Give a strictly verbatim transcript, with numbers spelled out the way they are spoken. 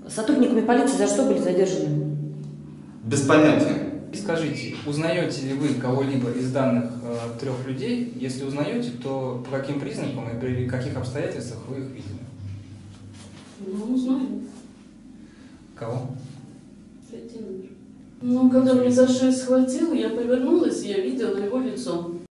Сотрудниками полиции за что были задержаны? Без понятия. Скажите, узнаете ли вы кого-либо из данных э, трех людей? Если узнаете, то по каким признакам и при каких обстоятельствах вы их видели? Ну, узнаю. Кого? Третий номер. Ну, когда меня за шею схватил, я повернулась, и я видела его лицо.